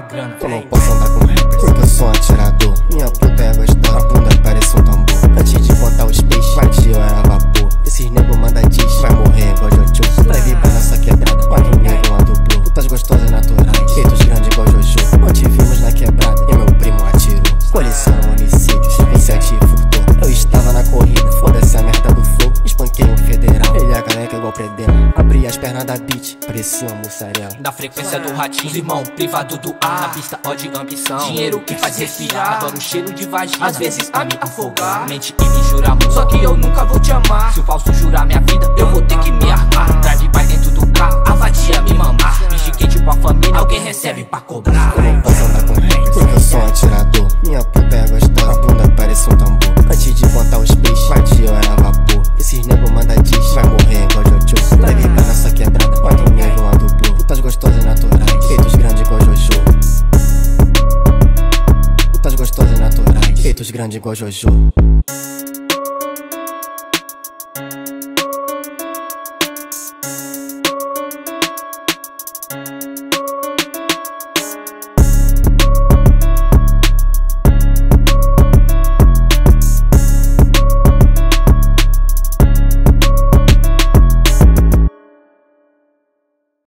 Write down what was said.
grana. Eu não posso andar com rappers, porque eu sou um atirador. Minha puta é gostosa, a bunda parece um tambor. Antes de contar os peixes, batia eu era vapor. Esses nego manda diz, vai morrer igual Jojo. Pra vibrar nessa quebrada, quatro nego uma dublô. Putas gostosas naturais, feitos grandes igual Jojo. Ontem vimos na quebrada e meu primo atirou. Coleção homicídios, esse ativo furtou. Eu estava na corrida, foda-se a merda do flow. Espanquei um federal, ele é careca igual Predema. Abri as pernas da beat, parecia uma mussarela. Da frequência do ratinho, irmão, privado do ar. Na pista, ódio e ambição, dinheiro que faz respirar. Adoro o cheiro de vagina, às vezes a me afogar. Mente e me jura muito, só que eu nunca vou te amar. Se o falso jurar minha vida, eu vou ter que me armar. Drive vai dentro do carro, a vadia me mamar. Me chiquei tipo a família, alguém recebe pra cobrar. Eu não posso andar com rappers, porque eu sou um atirador. Minha puta é gostosa, a bunda parece um tambor. Antes de contar os peixes, batia eu era vapor. Esses nego manda diz, vai morrer igual Jojo. Pra vibrar nessa quebrada, quatro nego uma dublô. Putas gostosas naturais, feitos grandes igual Jojo. Putas gostosas naturais, feitos grandes igual Jojo.